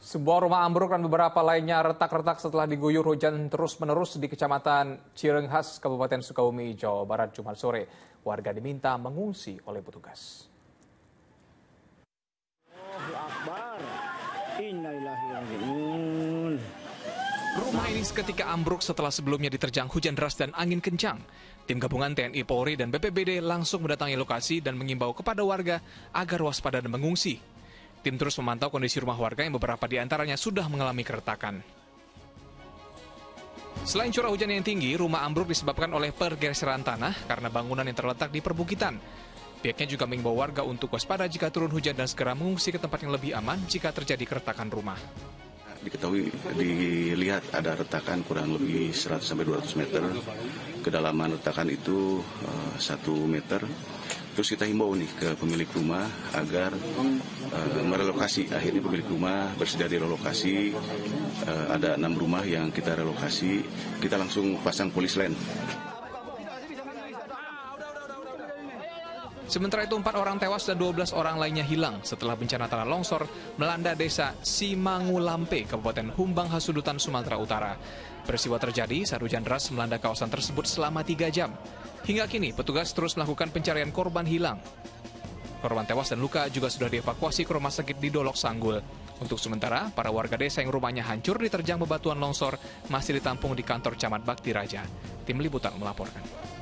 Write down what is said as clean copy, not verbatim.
Sebuah rumah ambruk dan beberapa lainnya retak-retak setelah diguyur hujan terus-menerus di Kecamatan Cirenghas, Kabupaten Sukabumi, Jawa Barat, Jumat sore. Warga diminta mengungsi oleh petugas. Rumah ini seketika ambruk setelah sebelumnya diterjang hujan deras dan angin kencang. Tim gabungan TNI, Polri, dan BPBD langsung mendatangi lokasi dan mengimbau kepada warga agar waspada dan mengungsi. Tim terus memantau kondisi rumah warga yang beberapa di antaranya sudah mengalami keretakan. Selain curah hujan yang tinggi, rumah ambruk disebabkan oleh pergeseran tanah karena bangunan yang terletak di perbukitan. Pihaknya juga mengimbau warga untuk waspada jika turun hujan dan segera mengungsi ke tempat yang lebih aman jika terjadi keretakan rumah. Diketahui, dilihat ada retakan kurang lebih 100-200 meter. Kedalaman retakan itu 1 meter. Terus kita himbau nih ke pemilik rumah agar merelokasi. Akhirnya pemilik rumah bersedia direlokasi. Ada 6 rumah yang kita relokasi. Kita langsung pasang polis lain. Sementara itu 4 orang tewas dan 12 orang lainnya hilang setelah bencana tanah longsor melanda desa Simangulampe, Kabupaten Humbang Hasudutan, Sumatera Utara. Peristiwa terjadi saat hujan deras melanda kawasan tersebut selama 3 jam. Hingga kini petugas terus melakukan pencarian korban hilang. Korban tewas dan luka juga sudah dievakuasi ke rumah sakit di Dolok Sanggul. Untuk sementara, para warga desa yang rumahnya hancur diterjang bebatuan longsor masih ditampung di kantor Camat Bakti Raja. Tim Liputan melaporkan.